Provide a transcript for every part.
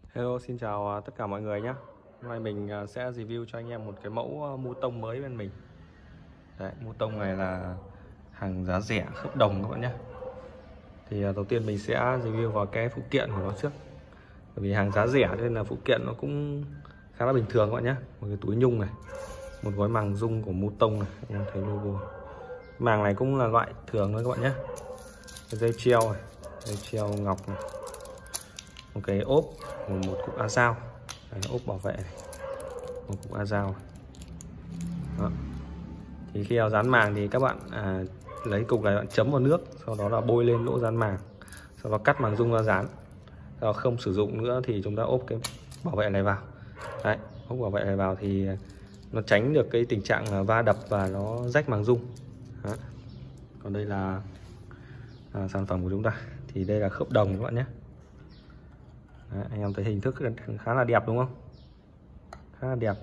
Hello, xin chào tất cả mọi người nhé. Hôm nay mình sẽ review cho anh em một cái mẫu mu tông mới bên mình. Đấy, mu tông này là hàng giá rẻ khớp đồng các bạn nhé. Thì đầu tiên mình sẽ review vào cái phụ kiện của nó trước. Bởi vì hàng giá rẻ nên là phụ kiện nó cũng khá là bình thường các bạn nhé. Một cái túi nhung này, một gói màng dung của mu tông này, anh em thấy logo. Màng này cũng là loại thường thôi các bạn nhé. Cái dây treo này, dây treo ngọc này, một cái ốp, một cục a dao, ốp bảo vệ này, một cục a dao. Đó. Thì khi nào dán màng thì các bạn lấy cục này bạn chấm vào nước, sau đó là bôi lên lỗ dán màng, sau đó cắt màng dung ra dán. Sau đó không sử dụng nữa thì chúng ta ốp cái bảo vệ này vào. Đấy, ốp bảo vệ này vào thì nó tránh được cái tình trạng là va đập và nó rách màng dung. Đó. Còn đây là sản phẩm của chúng ta. Thì đây là khớp đồng các bạn nhé. Đấy, anh em thấy hình thức khá là đẹp đúng không? Khá là đẹp.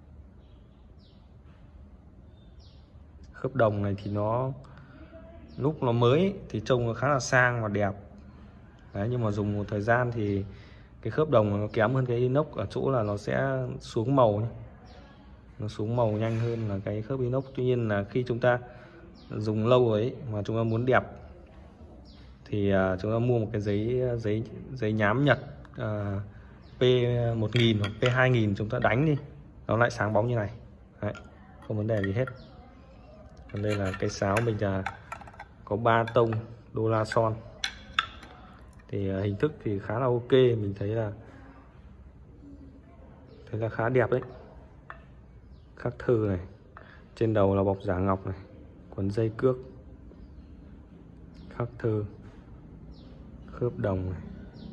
Khớp đồng này thì nó lúc nó mới thì trông nó khá là sang và đẹp. Đấy, nhưng mà dùng một thời gian thì cái khớp đồng nó kém hơn cái inox ở chỗ là nó sẽ xuống màu nhé. Nó xuống màu nhanh hơn là cái khớp inox. Tuy nhiên là khi chúng ta dùng lâu rồi ấy, mà chúng ta muốn đẹp thì chúng ta mua một cái giấy nhám Nhật P1000 hoặc P2000 chúng ta đánh đi, nó lại sáng bóng như này. Đấy, không vấn đề gì hết. Còn đây là cái sáo mình có 3 tông đô la son. Thì hình thức thì khá là ok, mình thấy là khá đẹp đấy. Khắc thư này, trên đầu là bọc giả ngọc này, quấn dây cước, khắc thư, khớp đồng này.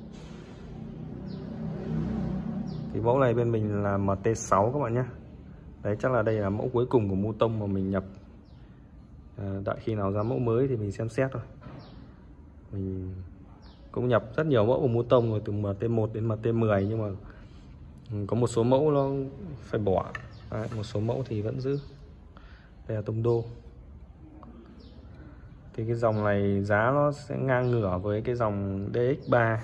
Thì mẫu này bên mình là MT6 các bạn nhé. Đấy, chắc là đây là mẫu cuối cùng của mu tông mà mình nhập. Đợi khi nào ra mẫu mới thì mình xem xét thôi. Mình cũng nhập rất nhiều mẫu của mu tông rồi, từ MT1 đến MT10, nhưng mà có một số mẫu nó phải bỏ. Đấy, một số mẫu thì vẫn giữ. Đây là tông đô. Thì cái dòng này giá nó sẽ ngang ngửa với cái dòng DX3.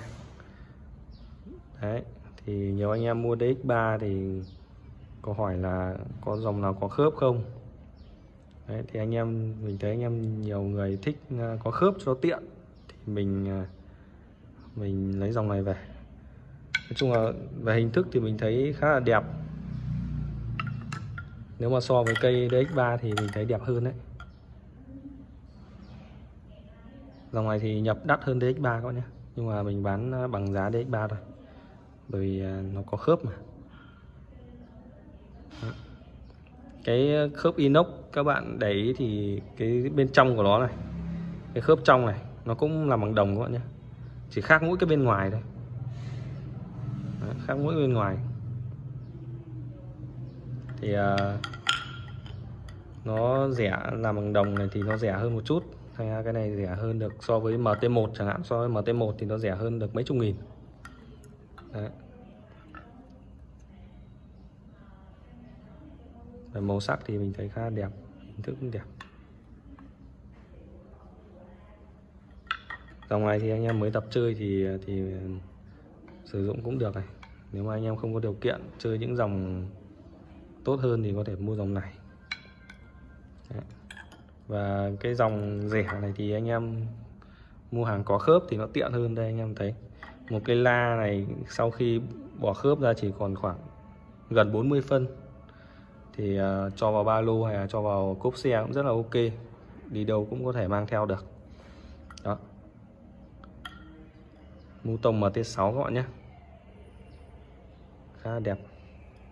Đấy, thì nhiều anh em mua DX3 thì có hỏi là có dòng nào có khớp không. Đấy, thì mình thấy anh em nhiều người thích có khớp cho tiện thì mình lấy dòng này về. Nói chung là về hình thức thì mình thấy khá là đẹp. Nếu mà so với cây DX3 thì mình thấy đẹp hơn đấy. Dòng này thì nhập đắt hơn DX3 các bạn nhé, nhưng mà mình bán bằng giá DX3 thôi, bởi vì nó có khớp mà. Đó. Cái khớp inox các bạn để ý thì cái bên trong của nó này, cái khớp trong này nó cũng làm bằng đồng các bạn nhé, chỉ khác mỗi cái bên ngoài thôi. Đó, khác mỗi bên ngoài thì nó rẻ, làm bằng đồng này thì nó rẻ hơn một chút. Cái này rẻ hơn được so với MT1 chẳng hạn. So với MT1 thì nó rẻ hơn được mấy chục nghìn. Đấy. Về màu sắc thì mình thấy khá đẹp, hình thức cũng đẹp. Dòng này thì anh em mới tập chơi thì sử dụng cũng được này. Nếu mà anh em không có điều kiện chơi những dòng tốt hơn thì có thể mua dòng này. Đấy. Và cái dòng rẻ này thì anh em mua hàng có khớp thì nó tiện hơn. Đây anh em thấy một cái la này sau khi bỏ khớp ra chỉ còn khoảng gần 40 phân, thì cho vào ba lô hay là cho vào cốp xe cũng rất là ok, đi đâu cũng có thể mang theo được. Đó, mu tông MT6 các bạn nhé, khá là đẹp.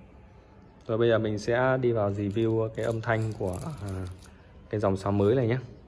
Rồi bây giờ mình sẽ đi vào review cái âm thanh của cái dòng sáo mới này nhé.